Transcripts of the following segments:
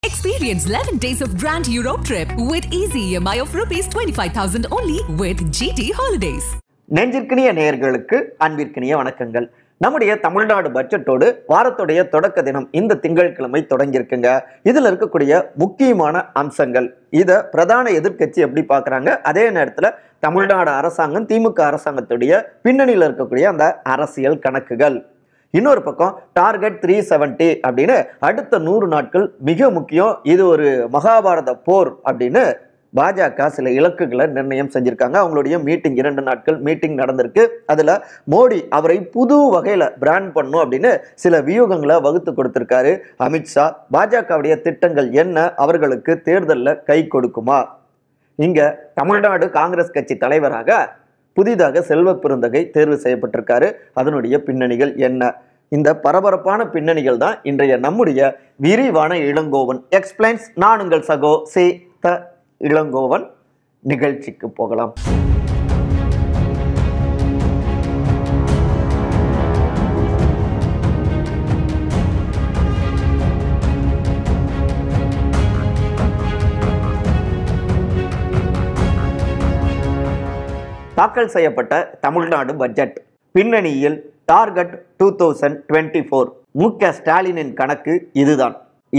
Experience 11 days of Grand Europe trip with easy EMI of rupees 25,000 only with GT Holidays. நெஞ்சிற்கினிய நேயர்களுக்கு அன்பிற்கினிய வணக்கங்கள். நம்முடைய தமிழ்நாடு பட்ஜெட்டோடு வாரத்துடைய தொடக்க தினம் இந்த திங்கட்கிழமை தொடங்கியிருக்குங்க. இதுல இருக்கக்கூடிய முக்கியமான அம்சங்கள் இதை பிரதான எதிர்க்கட்சி எப்படி பார்க்குறாங்க, அதே நேரத்தில் தமிழ்நாடு அரசாங்கம் திமுக அரசாங்கத்துடைய பின்னணியில் இருக்கக்கூடிய அந்த அரசியல் கணக்குகள். இன்னொரு பக்கம் டார்கெட் 370 அப்படின்னு அடுத்த 100 நாட்கள் மிக முக்கியம், இது ஒரு மகாபாரத போர் அப்படின்னு பாஜக சில இலக்குகளை நிர்ணயம் செஞ்சிருக்காங்க. அவங்களுடைய மீட்டிங் 2 நாட்கள் மீட்டிங் நடந்திருக்கு. அதுல மோடி அவரை புது வகையில பிராண்ட் பண்ணும் அப்படின்னு சில வியூகங்களை வகுத்து கொடுத்திருக்காரு அமித்ஷா. பாஜகவுடைய திட்டங்கள் என்ன, அவர்களுக்கு தேர்தலில் கை கொடுக்குமா? இங்க தமிழ்நாடு காங்கிரஸ் கட்சி தலைவராக புதிதாக செல்வ பெருந்தகை தேர்வு செய்யப்பட்டிருக்காரு. அதனுடைய பின்னணிகள் என்ன? இந்த பரபரப்பான பின்னணிகள் தான் இன்றைய நம்முடைய விரிவான இளங்கோவன் எக்ஸ்பிளைன்ஸ். நான் உங்கள் சகோ சி த இளங்கோவன். நிகழ்ச்சிக்கு போகலாம். தாக்கல் செய்யப்பட்ட தமிழ்நாடு பட்ஜெட் பின்னணியில் டார்கெட் 2024 மு.க. ஸ்டாலினின் கணக்கு இதுதான்.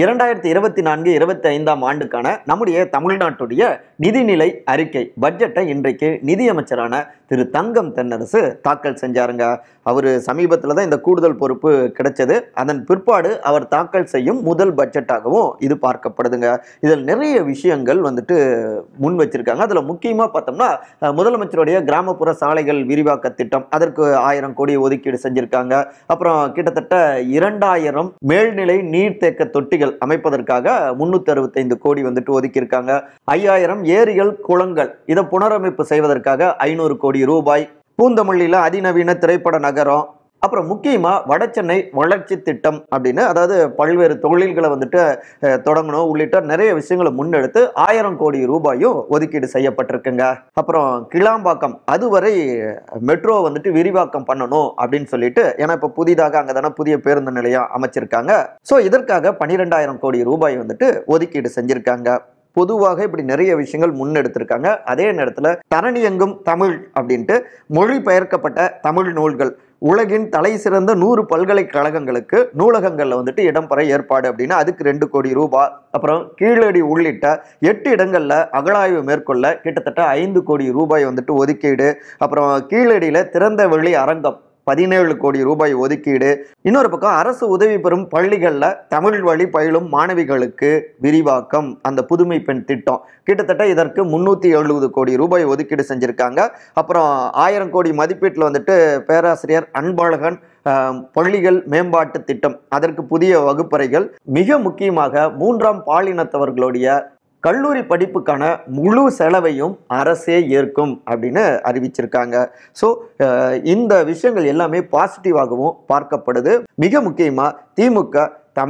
2024-25 ஆண்டுக்கான நம்முடைய தமிழ்நாட்டுடைய நிதிநிலை அறிக்கை பட்ஜெட்டை இன்றைக்கு நிதியமைச்சரான திரு தங்கம் தென்னரசு தாக்கல் செஞ்சாருங்க. அவர் சமீபத்தில் தான் இந்த கூடுதல் பொறுப்பு கிடைச்சது. அதன் பிற்பாடு அவர் தாக்கல் செய்யும் முதல் பட்ஜெட்டாகவும் இது பார்க்கப்படுதுங்க. இதில் நிறைய விஷயங்கள் முன் வச்சிருக்காங்க. அதில் முக்கியமாக பார்த்தோம்னா முதலமைச்சருடைய கிராமப்புற சாலைகள் விரிவாக்க திட்டம், அதற்கு 1000 கோடி ஒதுக்கீடு செஞ்சிருக்காங்க. அப்புறம் கிட்டத்தட்ட 2000 மேல்நிலை நீர்த்தேக்க தொட்டிகள் அமைப்பதற்காக 365 கோடி ஒதுக்கியிருக்காங்க. 5000 ஏரிகள் குளங்கள் இதை புனரமைப்பு செய்வதற்காக 500 கோடி ரூபாய். பூந்தமல்லியில அதிநவீன திரைப்பட நகரம், அப்புறம் முக்கியமா வடசென்னை வளர்ச்சி திட்டம் அப்படின்னு, அதாவது பல்வேறு தொழில்களை தொடங்கணும் உள்ளிட்ட நிறைய விஷயங்களை முன்னெடுத்து 1000 கோடி ரூபாயும் ஒதுக்கீடு செய்யப்பட்டிருக்குங்க. அப்புறம் கிளாம்பாக்கம் அதுவரை மெட்ரோ விரிவாக்கம் பண்ணணும் அப்படின்னு சொல்லிட்டு, ஏன்னா இப்ப புதிதாக அங்கதானே புதிய பேருந்து நிலையம் அமைச்சிருக்காங்க. ஸோ இதற்காக 12000 கோடி ரூபாய் ஒதுக்கீடு செஞ்சிருக்காங்க. பொதுவாக இப்படி நிறைய விஷயங்கள் முன்னெடுத்திருக்காங்க. அதே நேரத்தில் தரணியெங்கும் தமிழ் அப்படின்ட்டு மொழிபெயர்க்கப்பட்ட தமிழ் நூல்கள் உலகின் தலை சிறந்த 100 பல்கலைக்கழகங்களுக்கு நூலகங்கள்ல இடம்பெற ஏற்பாடு அப்படின்னு அதுக்கு 2 கோடி ரூபாய். அப்புறம் கீழடி உள்ளிட்ட 8 இடங்கள்ல அகழாய்வு மேற்கொள்ள கிட்டத்தட்ட 5 கோடி ரூபாய் ஒதுக்கீடு. அப்புறம் கீழடியில திறந்த வெளி அரங்கம் 17 கோடி ரூபாய் ஒதுக்கீடு. இன்னொரு பக்கம் அரசு உதவி பெறும் பள்ளிகள்ல தமிழ் வழி பயிலும் மாணவிகளுக்கு விரிவாக்கம், அந்த புதுமை பெண் திட்டம், கிட்டத்தட்ட இதற்கு 370 கோடி ரூபாய் ஒதுக்கீடு செஞ்சிருக்காங்க. அப்புறம் 1000 கோடி மதிப்பீட்டில் பேராசிரியர் அன்பழகன் பள்ளிகள் மேம்பாட்டு திட்டம், அதற்கு புதிய வகுப்பறைகள். மிக முக்கியமாக 3ஆம் பாலினத்தவர்களுடைய கல்லூரி படிப்புக்கான முழு செலவையும் அரசே ஏற்கும் அப்படின்னு அறிவிச்சிருக்காங்க. ஸோ இந்த விஷயங்கள் எல்லாமே பாசிட்டிவாகவும் பார்க்கப்படுது. மிக முக்கியமாக திமுக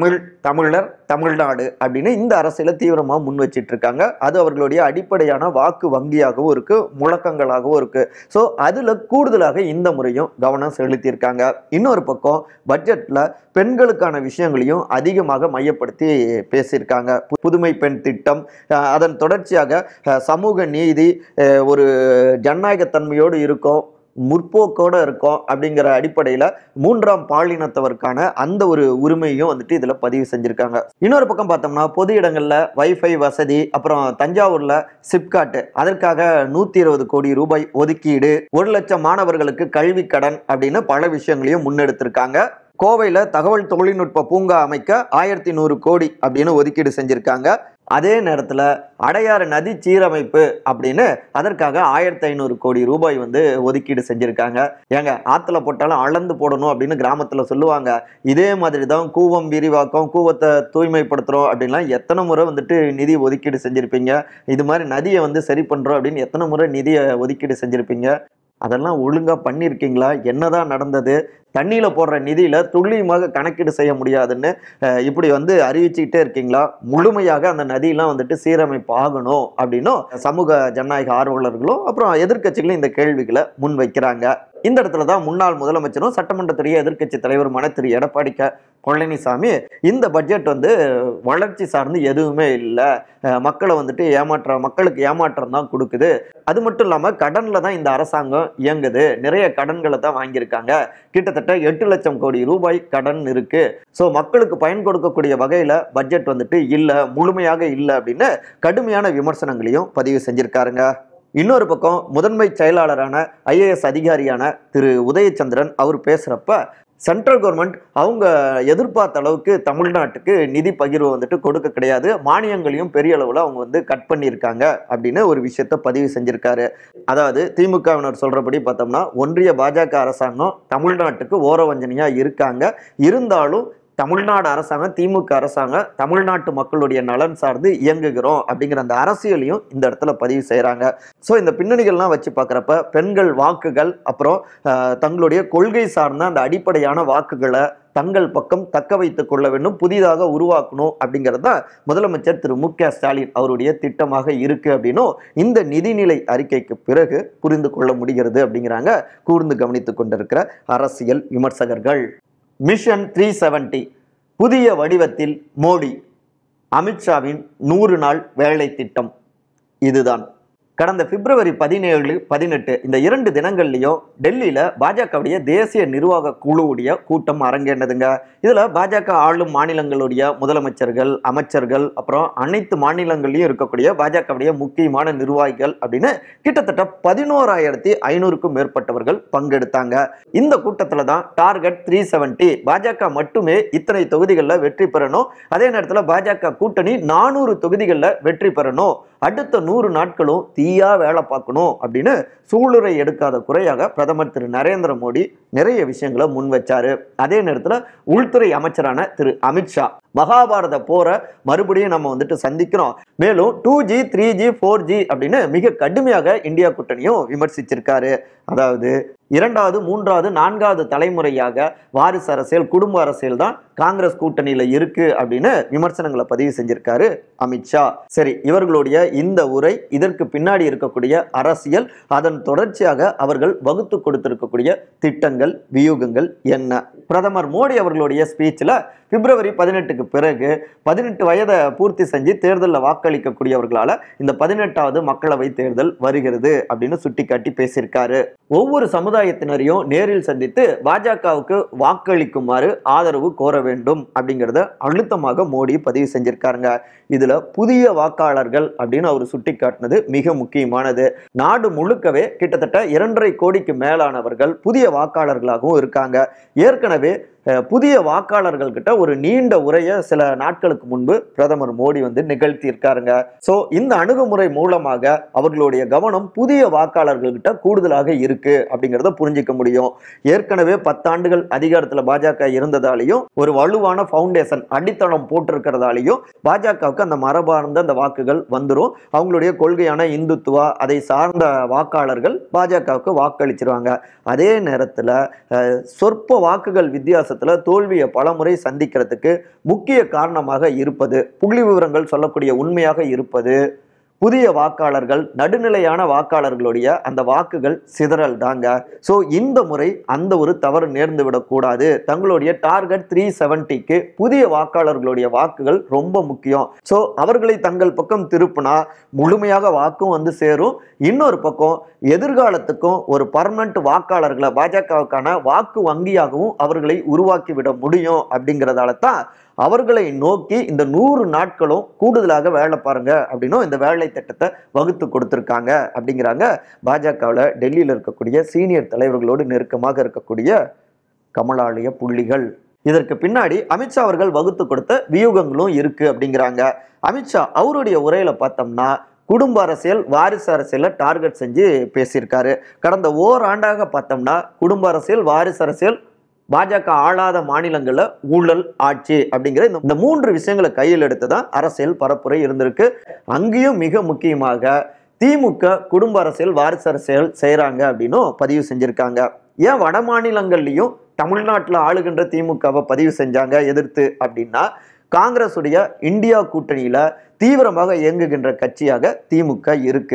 தமிழர் தமிழ்நாடு அப்படின்னு இந்த அரசியல தீவிரமாக முன் வச்சிட்டு இருக்காங்க. அது அவர்களுடைய அடிப்படையான வாக்கு வங்கியாகவும் இருக்கு, முழக்கங்களாகவும் இருக்கு. ஸோ அதுல கூடுதலாக இந்த முறையும் கவனம் செலுத்தியிருக்காங்க. இன்னொரு பக்கம் பட்ஜெட்ல பெண்களுக்கான விஷயங்களையும் அதிகமாக மையப்படுத்தி பேசியிருக்காங்க. புதுமை பெண் திட்டம், அதன் தொடர்ச்சியாக சமூக நீதி, ஒரு ஜனநாயகத்தன்மையோடு இருக்கும், முற்போக்கோட இருக்கும் அப்படிங்கிற அடிப்படையில் 3ஆம் பாலினத்தவருக்கான அந்த ஒரு உரிமையும் இதுல பதிவு செஞ்சிருக்காங்க. இன்னொரு பக்கம் பார்த்தோம்னா பொது இடங்கள்ல வைஃபை வசதி, அப்புறம் தஞ்சாவூர்ல சிப்காட், அதற்காக 120 கோடி ரூபாய் ஒதுக்கீடு, 1 லட்சம் மாணவர்களுக்கு கல்வி கடன் அப்படின்னு பல விஷயங்களையும் முன்னெடுத்திருக்காங்க. கோவையில தகவல் தொழில்நுட்ப பூங்கா அமைக்க 1100 கோடி அப்படின்னு ஒதுக்கீடு செஞ்சிருக்காங்க. அதே நேரத்தில் அடையாறு நதி சீரமைப்பு அப்படின்னு அதற்காக 1500 கோடி ரூபாய் ஒதுக்கீடு செஞ்சிருக்காங்க. ஏங்க, ஆற்றுல போட்டாலும் அளந்து போடணும் அப்படின்னு கிராமத்தில் சொல்லுவாங்க. இதே மாதிரி தான் கூவம் விரிவாக்கம், கூவத்தை தூய்மைப்படுத்துகிறோம் அப்படின்லாம் எத்தனை முறை நிதி ஒதுக்கீடு செஞ்சுருப்பீங்க. இது மாதிரி நதியை சரி பண்ணுறோம் அப்படின்னு எத்தனை முறை நிதியை ஒதுக்கீடு செஞ்சுருப்பீங்க. அதெல்லாம் ஒழுங்காக பண்ணியிருக்கீங்களா? என்னதான் நடந்தது? தண்ணியில போடுற நிதியில துல்லியமாக கணக்கீடு செய்ய முடியாதுன்னு இப்படி அறிவிச்சுக்கிட்டே இருக்கீங்களா? முழுமையாக அந்த நதியெல்லாம் சீரமைப்பு ஆகணும் அப்படின்னும் சமூக ஜனநாயக ஆர்வலர்களும் அப்புறம் எதிர்க்கட்சிகளும் இந்த கேள்விகளை முன் வைக்கிறாங்க. இந்த இடத்துல தான் முன்னாள் முதலமைச்சரும் சட்டமன்றத்துடைய எதிர்க்கட்சி தலைவருமான திரு எடப்பாடி பழனிசாமி இந்த பட்ஜெட் வளர்ச்சி சார்ந்து எதுவுமே இல்லை, மக்களை மக்களுக்கு ஏமாற்றம் தான் கொடுக்குது, அது மட்டும் இல்லாமல் கடனில் தான் இந்த அரசாங்கம் இயங்குது, நிறைய கடன்களை தான் வாங்கியிருக்காங்க, கிட்டத்தட்ட 8 லட்சம் கோடி ரூபாய் கடன் இருக்கு, ஸோ மக்களுக்கு பயன் கொடுக்கக்கூடிய வகையில் பட்ஜெட் இல்லை, முழுமையாக இல்லை அப்படின்னு கடுமையான விமர்சனங்களையும் பதிவு செஞ்சிருக்காருங்க. இன்னொரு பக்கம் முதன்மை செயலாளரான IAS அதிகாரியான திரு உதயச்சந்திரன் அவர் பேசுறப்ப சென்ட்ரல் கவர்மெண்ட் அவங்க எதிர்பார்த்த அளவுக்கு தமிழ்நாட்டுக்கு நிதி பகிர்வு கொடுக்க கிடையாது, மானியங்களையும் பெரிய அளவில் அவங்க கட் பண்ணியிருக்காங்க அப்படின்னு ஒரு விஷயத்த பதிவு செஞ்சிருக்காரு. அதாவது திமுகவினர் சொல்றபடி பார்த்தோம்னா ஒன்றிய பாஜக அரசாங்கம் தமிழ்நாட்டுக்கு ஓரவஞ்சனையா இருக்காங்க, இருந்தாலும் தமிழ்நாடு அரசாங்கம் திமுக அரசாங்கம் தமிழ்நாட்டு மக்களுடைய நலன் சார்ந்து இயங்குகிறோம் அப்படிங்கிற அந்த அரசியலையும் இந்த இடத்துல பதிவு செய்கிறாங்க. ஸோ இந்த பின்னணிகள்லாம் வச்சு பார்க்குறப்ப பெண்கள் வாக்குகள் அப்புறம் தங்களுடைய கொள்கை சார்ந்த அந்த அடிப்படையான வாக்குகளை தங்கள் பக்கம் தக்க வைத்துக் கொள்ள வேண்டும், புதிதாக உருவாக்கணும் அப்படிங்கிறது தான் முதலமைச்சர் திரு மு.க. ஸ்டாலின் அவருடைய திட்டமாக இருக்கு அப்படின்னும் இந்த நிதிநிலை அறிக்கைக்கு பிறகு புரிந்து கொள்ள முடிகிறது அப்படிங்கிறாங்க கூர்ந்து கவனித்துக் கொண்டிருக்கிற அரசியல் விமர்சகர்கள். மிஷன் 370 புதிய வடிவத்தில் மோடி, அமித்ஷாவின் 100 நாள் வேலை திட்டம் இதுதான். கடந்த பிப்ரவரி 17, 18 இந்த 2 தினங்கள்லையும் டெல்லியில் பாஜகவுடைய தேசிய நிர்வாக குழுவுடைய கூட்டம் அரங்கேண்டதுங்க. இதில் பாஜக ஆளும் மாநிலங்களுடைய முதலமைச்சர்கள், அமைச்சர்கள், அப்புறம் அனைத்து மாநிலங்கள்லையும் இருக்கக்கூடிய பாஜகவுடைய முக்கியமான நிர்வாகிகள் அப்படின்னு கிட்டத்தட்ட 11,500க்கும் மேற்பட்டவர்கள் பங்கெடுத்தாங்க. இந்த கூட்டத்தில் தான் டார்கெட் 370 பாஜக மட்டுமே இத்தனை தொகுதிகளில் வெற்றி பெறணும், அதே நேரத்தில் பாஜக கூட்டணி 400 தொகுதிகளில் வெற்றி பெறணும், அடுத்த 100 நாட்களும் தீயா வேலை பார்க்கணும் அப்படின்னு சூளுரை எடுக்காத குறையாக பிரதமர் திரு நரேந்திர மோடி நிறைய விஷயங்களை முன் வச்சாரு. அதே நேரத்தில் உள்துறை அமைச்சரான திரு அமித்ஷா மகாபாரத போரை மறுபடியும் நம்ம சந்திக்கிறோம், மேலும் 2G 3G 4G அப்படின்னு மிக கடுமையாக இந்தியா கூட்டணியும் விமர்சிச்சிருக்காரு. அதாவது 2வது 3வது 4வது தலைமுறையாக வாரிசு அரசியல் குடும்ப அரசியல் தான் காங்கிரஸ் கூட்டணியில இருக்கு அப்படின்னு விமர்சனங்களை பதிவு செஞ்சிருக்காரு அமித்ஷா. சரி, இவர்களுடைய இந்த உரை, இதற்கு பின்னாடி இருக்கக்கூடிய அரசியல், அதன் தொடர்ச்சியாக அவர்கள் வகுத்து கொடுத்திருக்கக்கூடிய திட்டங்கள், வியூகங்கள் என்ன? பிரதமர் மோடி அவர்களுடைய ஸ்பீச்சில் பிப்ரவரி 18க்கு பிறகு 18 வயதை பூர்த்தி செஞ்சு தேர்தலில் வாக்களிக்கக்கூடியவர்களால் இந்த 18வது மக்களவை தேர்தல் வருகிறது அப்படின்னு சுட்டிக்காட்டி பேசியிருக்காரு. ஒவ்வொரு சமுதாயத்தினரையும் நேரில் சந்தித்து பாஜகவுக்கு வாக்களிக்குமாறு ஆதரவு கோர வேண்டும் அப்படிங்கிறத அழுத்தமாக மோடி பதிவு செஞ்சிருக்காருங்க. இதுல புதிய வாக்காளர்கள் அப்படின்னு அவர் சுட்டிக்காட்டினது மிக முக்கியமானது. நாடு முழுக்கவே கிட்டத்தட்ட 2.5 கோடிக்கு மேலானவர்கள் புதிய வாக்காளர்களாகவும் இருக்காங்க. ஏற்கனவே புதிய வாக்காளர்கள் கிட்ட ஒரு நீண்ட உரையை சில நாட்களுக்கு முன்பு பிரதமர் மோடி நிகழ்த்தி இருக்காருங்க. சோ இந்த அணுகுமுறை மூலமாக அவர்களுடைய கவனம் புதிய வாக்காளர்கள் கிட்ட கூடுதலாக இருக்கு அப்படிங்கிறத புரிஞ்சிக்க முடியும். ஏற்கனவே 10 ஆண்டுகள் அதிகாரத்தில் பாஜக இருந்ததாலையும் ஒரு வலுவான பவுண்டேஷன் அடித்தளம் போட்டிருக்கிறதாலையும் பாஜகவுக்கு அந்த மரபார்ந்த அந்த வாக்குகள் வந்துடும். அவங்களுடைய கொள்கையான இந்துத்துவா அதை சார்ந்த வாக்காளர்கள் பாஜகவுக்கு வாக்களிச்சிருவாங்க. அதே நேரத்தில் சொற்ப வாக்குகள் வித்தியாசத்தில் தோல்வியை பலமுறை சந்திக்கிறதுக்கு முக்கிய காரணமாக இருப்பது, புள்ளி விவரங்கள் சொல்லக்கூடிய உண்மையாக இருப்பது, புதிய வாக்காளர்கள், நடுநிலையான வாக்காளர்களுடைய அந்த வாக்குகள் சிதறல் தாங்க. ஸோ இந்த முறை அந்த ஒரு தவறு நேர்ந்து விடக்கூடாது. தங்களுடைய டார்கெட் 370க்கு புதிய வாக்காளர்களுடைய வாக்குகள் ரொம்ப முக்கியம். ஸோ அவர்களை தங்கள் பக்கம் திருப்பினா முழுமையாக வாக்கும் சேரும். இன்னொரு பக்கம் எதிர்காலத்துக்கும் ஒரு பர்மனன்ட் வாக்காளர்களை பாஜகவுக்கான வாக்கு வங்கியாகவும் அவர்களை உருவாக்கி விட முடியும். அப்படிங்கிறதால தான் அவர்களை நோக்கி இந்த 100 நாட்களும் கூடுதலாக வேலை பாருங்க அப்படின்னும் இந்த வேலை திட்டத்தை வகுத்து கொடுத்திருக்காங்க அப்படிங்கிறாங்க பாஜகவில் டெல்லியில் இருக்கக்கூடிய சீனியர் தலைவர்களோடு நெருக்கமாக இருக்கக்கூடிய கமலாலய புள்ளிகள். இதற்கு பின்னாடி அமித்ஷா அவர்கள் வகுத்து கொடுத்த வியூகங்களும் இருக்கு அப்படிங்கிறாங்க. அமித்ஷா அவருடைய உரையில பார்த்தோம்னா குடும்ப அரசியல், வாரிசு அரசியலை டார்கெட் செஞ்சு பேசியிருக்காரு. கடந்த ஓராண்டாக பார்த்தோம்னா குடும்ப அரசியல், வாரிசு அரசியல், பாஜக ஆளாத மாநிலங்கள்ல ஊழல் ஆட்சி அப்படிங்கிற இந்த 3 விஷயங்களை கையில் எடுத்துதான் அரசியல் பரப்புரை இருந்திருக்கு. அங்கேயும் மிக முக்கியமாக திமுக குடும்ப அரசியல், வாரிசு அரசியல் செய்யறாங்க அப்படின்னும் பதிவு செஞ்சிருக்காங்க. ஏன் வட மாநிலங்கள்லையும் தமிழ்நாட்டில் ஆளுகின்ற திமுகவை பதிவு செஞ்சாங்க எதிர்த்து அப்படின்னா, காங்கிரஸ் உடைய இந்தியா கூட்டணியில தீவிரமாக இயங்குகின்ற கட்சியாக திமுக இருக்கு.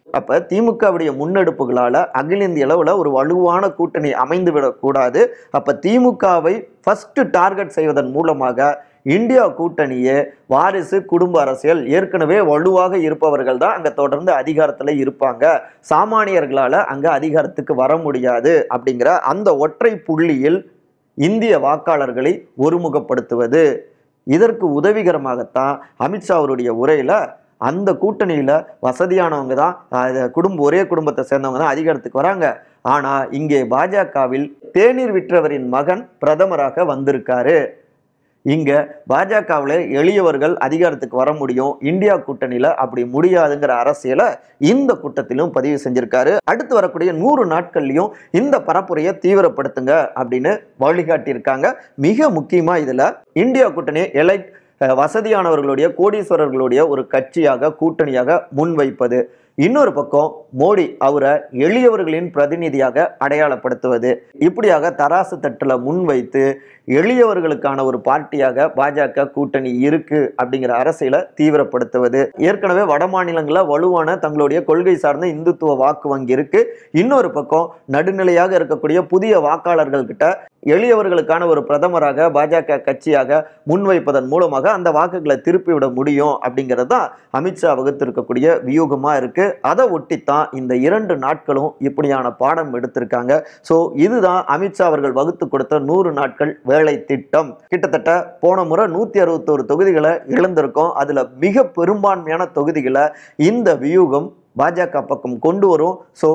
அப்ப திமுகவுடைய முன்னெடுப்புகளால அகில இந்திய அளவுல ஒரு வலுவான கூட்டணி அமைந்து விடக்கூடாது. அப்ப திமுகவை ஃபர்ஸ்ட் டார்கெட் செய்வதன் மூலமாக இந்தியா கூட்டணியே வாரிசு குடும்ப அரசியல் ஏற்கனவே வலுவாக இருப்பவர்கள் தான் அங்க தொடர்ந்து அதிகாரத்துல இருப்பாங்க, சாமானியர்களால அங்க அதிகாரத்துக்கு வர முடியாது அப்படிங்கிற அந்த ஒற்றை புள்ளியில் இந்திய வாக்காளர்களை ஒருமுகப்படுத்துவது. இதற்கு உதவிகரமாகத்தான் அமித்ஷா அவருடைய உரையில அந்த கூட்டணியில வசதியானவங்க தான் ஒரே குடும்பத்தை சேர்ந்தவங்க தான் அதிகாரத்துக்கு வராங்க, ஆனா இங்கே பாஜகவில் தேநீர் விற்றவரின் மகன் பிரதமராக வந்திருக்காரு, இங்க பாஜகவில் எளியவர்கள் அதிகாரத்துக்கு வர முடியும், இந்தியா கூட்டணியில அப்படி முடியாதுங்கிற அரசியலை இந்த கூட்டத்திலும் பதிவு செஞ்சிருக்காரு. அடுத்து வரக்கூடிய 100 நாட்கள்லயும் இந்த பரப்புரையை தீவிரப்படுத்துங்க அப்படின்னு வழிகாட்டியிருக்காங்க. மிக முக்கியமா இதுல இந்தியா கூட்டணி வசதியானவர்களுடைய கோடீஸ்வரர்களுடைய ஒரு கட்சியாக கூட்டணியாக முன்வைப்பது, இன்னொரு பக்கம் மோடி அவரை எளியவர்களின் பிரதிநிதியாக அடையாளப்படுத்துவது, இப்படியாக தராசு தட்டுல முன்வைத்து எளியவர்களுக்கான ஒரு பார்ட்டியாக பாஜக கூட்டணி இருக்கு அப்படிங்கிற அரசியலை தீவிரப்படுத்துவது. ஏற்கனவே வட மாநிலங்களில் வலுவான தங்களுடைய கொள்கை சார்ந்த இந்துத்துவ வாக்கு வங்கி இருக்கு. இன்னொரு பக்கம் நடுநிலையாக இருக்கக்கூடிய புதிய வாக்காளர்கள் கிட்ட எளியவர்களுக்கான ஒரு பிரதமராக பாஜக கட்சியாக முன்வைப்பதன் மூலமாக அந்த வாக்குகளை திருப்பிவிட முடியும் அப்படிங்கிறது தான் அமித்ஷா வகுத்திருக்கக்கூடிய வியூகமா இருக்கு. அதை ஒட்டித்தான் இந்த 2 நாட்களும் இப்படியான பாடம் எடுத்திருக்காங்க. ஸோ இதுதான் அமித்ஷா அவர்கள் வகுத்து கொடுத்த 100 நாட்கள் வேலை திட்டம். கிட்டத்தட்ட போன முறை 161 தொகுதிகளை இழந்திருக்கோம். அதுல மிக பெரும்பான்மையான தொகுதிகளை இந்த வியூகம் பாஜக பக்கம் கொண்டு வரும். ஸோ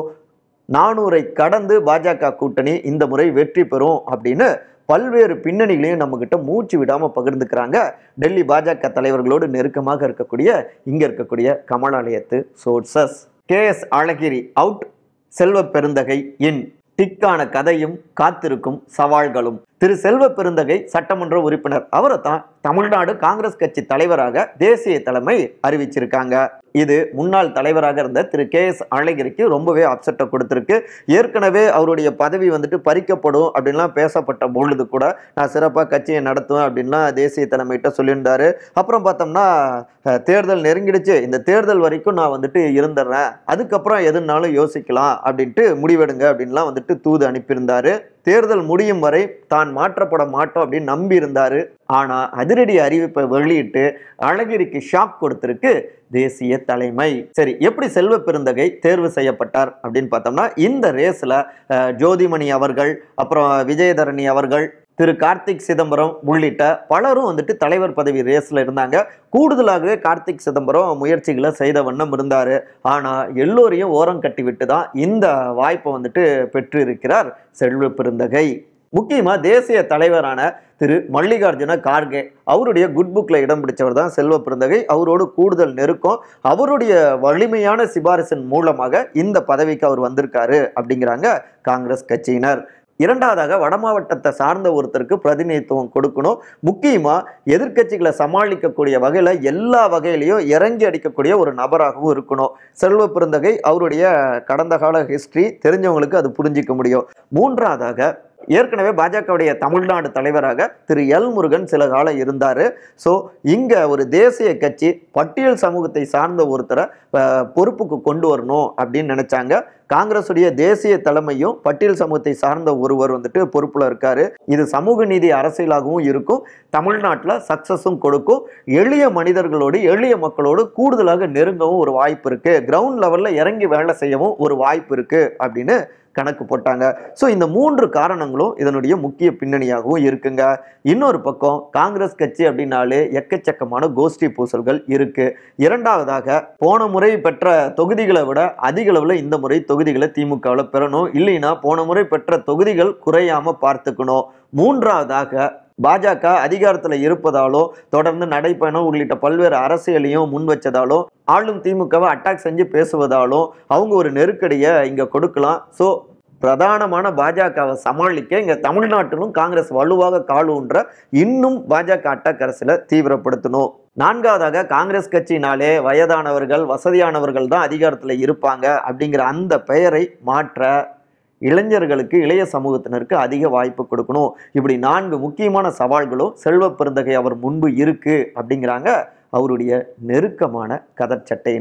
400 கடந்து பாஜக கூட்டணி இந்த முறை வெற்றி பெறும் அப்படின்னு பல்வேறு பின்னணிகளையும் நம்ம கிட்ட மூச்சு விடாம பகிர்ந்துக்கிறாங்க டெல்லி பாஜக தலைவர்களோடு நெருக்கமாக இருக்கக்கூடிய இங்க இருக்கக்கூடிய கமலாலயத்து sources. KS Alagiri out, Selva Perunthagai இன், டிக்கான கதையும் காத்திருக்கும் சவால்களும். திரு செல்வ பெருந்தகை சட்டமன்ற உறுப்பினர், அவரை தான் தமிழ்நாடு காங்கிரஸ் கட்சி தலைவராக தேசிய தலைமை அறிவிச்சிருக்காங்க. இது முன்னாள் தலைவராக இருந்த திரு KS அழகிரிக்கு ரொம்பவே அப்செட்டை கொடுத்திருக்கு. ஏற்கனவே அவருடைய பதவி பறிக்கப்படும் அப்படின்லாம் பேசப்பட்ட பொழுது கூட நான் சிறப்பாக கட்சியை நடத்துவேன் அப்படின்லாம் தேசிய தலைமையிட்ட சொல்லியிருந்தாரு. அப்புறம் பார்த்தோம்னா தேர்தல் நெருங்கிடுச்சு, இந்த தேர்தல் வரைக்கும் நான் இருந்துடுறேன், அதுக்கப்புறம் எதுனாலும் யோசிக்கலாம் அப்படின்ட்டு முடிவெடுங்க அப்படின்லாம் தூது அனுப்பியிருந்தாரு. தேர்தல் முடியும் வரை தான் மாற்றப்பட மாட்டோம் அப்படின்னு நம்பி இருந்தாரு. ஆனா அதிரடி அறிவிப்பை வெளியிட்டு அழகிரிக்கு ஷாக் கொடுத்திருக்கு தேசிய தலைமை. சரி, எப்படி செல்வ பெருந்தகை தேர்வு செய்யப்பட்டார் அப்படின்னு பார்த்தோம்னா, இந்த ரேஸ்ல ஜோதிமணி அவர்கள், அப்புறம் விஜயதரணி அவர்கள், திரு கார்த்திக் சிதம்பரம் உள்ளிட்ட பலரும் தலைவர் பதவி ரேஸ்ல இருந்தாங்க. கூடுதலாகவே கார்த்திக் சிதம்பரம் முயற்சிகளை செய்த வண்ணம் இருந்தாரு. ஆனா எல்லோரையும் ஓரம் கட்டி விட்டு தான் இந்த வாய்ப்பை பெற்று இருக்கிறார் செல்வ பெருந்தகை. முக்கியமா தேசிய தலைவரான திரு மல்லிகார்ஜுன கார்கே அவருடைய குட் புக்ல இடம் பிடிச்சவர் தான் செல்வ பெருந்தகை. அவரோடு கூடுதல் நெருக்கம், அவருடைய வலிமையான சிபாரிசின் மூலமாக இந்த பதவிக்கு அவர் வந்திருக்காரு அப்படிங்கிறாங்க காங்கிரஸ் கட்சியினர். இரண்டாவதாக, வட மாவட்டத்தை சார்ந்த ஒருத்தருக்கு பிரதிநிதித்துவம் கொடுக்கணும். முக்கியமா எதிர்கட்சிகளை சமாளிக்கக்கூடிய வகையில எல்லா வகையிலையும் இறங்கி அடிக்கக்கூடிய ஒரு நபராகவும் இருக்கணும். செல்வ பெருந்தகை அவருடைய கடந்த கால ஹிஸ்டரி தெரிஞ்சவங்களுக்கு அது புரிஞ்சிக்க முடியும். மூன்றாவதாக, ஏற்கனவே பாஜகவுடைய தமிழ்நாடு தலைவராக திரு எல் முருகன் சில காலம் இருந்தாரு. ஸோ இங்க ஒரு தேசிய கட்சி பட்டியல் சமூகத்தை சார்ந்த ஒருத்தரை பொறுப்புக்கு கொண்டு வரணும் அப்படின்னு நினைச்சாங்க. காங்கிரசுடைய தேசிய தலைமையும் பட்டியல் சமூகத்தை சார்ந்த ஒருவர் பொறுப்புல இருக்காரு. இது சமூக நீதி அரசியலாகவும் இருக்கும், தமிழ்நாட்டில் சக்சஸும் கொடுக்கும், எளிய மனிதர்களோடு எளிய மக்களோடு கூடுதலாக நெருங்கவும் ஒரு வாய்ப்பு இருக்கு, கிரவுண்ட் லெவல்ல இறங்கி வேலை செய்யவும் ஒரு வாய்ப்பு இருக்கு அப்படின்னு கணக்கு போட்டாங்க. ஸோ இந்த 3 காரணங்களும் இதனுடைய முக்கிய பின்னணியாகவும் இருக்குங்க. இன்னொரு பக்கம் காங்கிரஸ் கட்சி அப்படின்னாலே எக்கச்சக்கமான கோஷ்டி பூசல்கள் இருக்கு. இரண்டாவதாக, போன முறை பெற்ற தொகுதிகளை விட அதிக அளவில் இந்த முறை தொகுதிகளை திமுகவில் பெறணும், இல்லைன்னா போன முறை பெற்ற தொகுதிகள் குறையாம பார்த்துக்கணும். மூன்றாவதாக, பாஜக அதிகாரத்தில் இருப்பதாலோ தொடர்ந்து நடைபயணம் உள்ளிட்ட பல்வேறு அரசியலையும் முன் வச்சதாலோ ஆளும் திமுகவை அட்டாக் செஞ்சு பேசுவதாலோ அவங்க ஒரு நெருக்கடியை இங்க கொடுக்கலாம். ஸோ பிரதானமான பாஜகவை சமாளிக்க இங்க தமிழ்நாட்டிலும் காங்கிரஸ் வலுவாக காலூன்ற இன்னும் பாஜக அட்டாக் அரசியலை தீவிரப்படுத்தணும். நான்காவதாக, காங்கிரஸ் கட்சினாலே வயதானவர்கள் வசதியானவர்கள் தான் அதிகாரத்தில் இருப்பாங்க அப்படிங்கிற அந்த பெயரை மாற்ற இளைஞர்களுக்கு இளைய சமூகத்தினருக்கு அதிக வாய்ப்பு கொடுக்கணும். இப்படி 4 முக்கியமான சவால்களும் செல்வ பெருந்தகை அவர் முன்பு இருக்கு அப்படிங்கிறாங்க அவருடைய நெருக்கமான கதர் சட்டையினர்.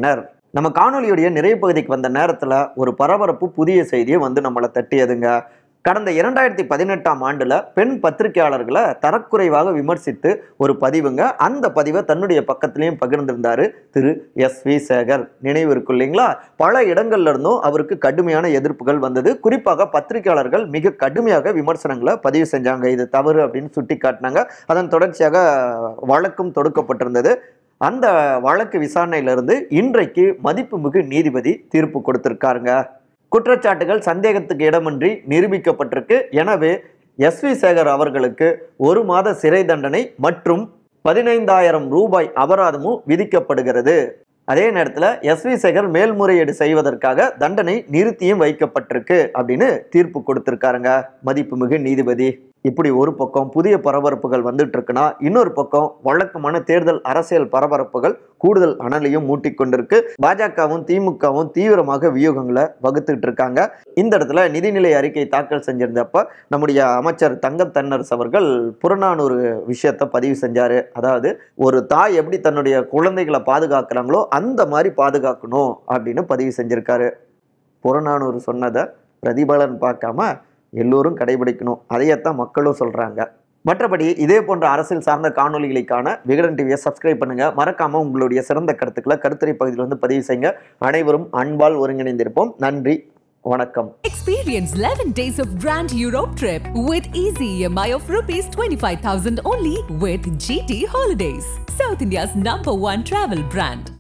நம்ம காணொலியுடைய நிறைய பகுதிக்கு வந்த நேரத்தில் ஒரு பரபரப்பு புதிய செய்தியை வந்து நம்மளை தட்டியதுங்க. கடந்த 2018ஆம் ஆண்டுல பெண் பத்திரிகையாளர்களை தரக்குறைவாக விமர்சித்து ஒரு பதிவுங்க. அந்த பதிவை தன்னுடைய பக்கத்திலையும் பகிர்ந்திருந்தாரு திரு SV சேகர். நினைவு இருக்கு இல்லைங்களா? பல இடங்கள்ல இருந்தும் அவருக்கு கடுமையான எதிர்ப்புகள் வந்தது. குறிப்பாக பத்திரிகையாளர்கள் மிக கடுமையாக விமர்சனங்களை பதிவு செஞ்சாங்க. இது தவறு அப்படின்னு சுட்டி காட்டினாங்க. அதன் தொடர்ச்சியாக வழக்கும் தொடுக்கப்பட்டிருந்தது. அந்த வழக்கு விசாரணையிலிருந்து இன்றைக்கு மதிப்புமிகு நீதிபதி தீர்ப்பு கொடுத்திருக்காருங்க. குற்றச்சாட்டுகள் சந்தேகத்துக்கு இடமின்றி நிரூபிக்கப்பட்டிருக்கு. எனவே SV சேகர் அவர்களுக்கு 1 மாத சிறை தண்டனை மற்றும் 15,000 ரூபாய் அபராதமும் விதிக்கப்படுகிறது. அதே நேரத்தில் SV சேகர் மேல்முறையீடு செய்வதற்காக தண்டனை நிறுத்தியும் வைக்கப்பட்டிருக்கு அப்படின்னு தீர்ப்பு கொடுத்திருக்காருங்க மதிப்புமிகு நீதிபதி. இப்படி ஒரு பக்கம் புதிய பரபரப்புகள் வந்துட்டு இருக்குன்னா, இன்னொரு பக்கம் வழக்கமான தேர்தல் அரசியல் பரபரப்புகள் கூடுதல் அனலையும் மூட்டிக்கொண்டிருக்கு. பாஜகவும் திமுகவும் தீவிரமாக வியூகங்களை வகுத்துட்டு இருக்காங்க. இந்த இடத்துல நிதிநிலை அறிக்கை தாக்கல் செஞ்சிருந்தப்ப நம்முடைய அமைச்சர் தங்கம் தென்னரசு அவர்கள் புறநானூறு விஷயத்தை பதிவு செஞ்சாரு. அதாவது ஒரு தாய் எப்படி தன்னுடைய குழந்தைகளை பாதுகாக்கிறாங்களோ அந்த மாதிரி பாதுகாக்கணும் அப்படின்னு பதிவு செஞ்சிருக்காரு. புறநானூறு சொன்னதை பிரதிபலன் பார்க்காம எல்லோரும் கடைபிடிக்கணும். அதையத்தான் மக்களும் சொல்றாங்க. மற்றபடி இதே போன்ற அரசியல் சார்ந்த காணொலிகளுக்கான விகடன் டிவியை சப்ஸ்கிரைப் பண்ணுங்க. மறக்காம உங்களுடைய சிறந்த கருத்துக்களை கருத்துரை பகுதியில் வந்து பதிவு செய்யுங்க. அனைவரும் அன்பால் ஒருங்கிணைந்திருப்போம். நன்றி, வணக்கம். Experience 11 days of Grand Europe trip with easy EMI of rupees 25,000 only with GT Holidays, South India's #1 travel brand.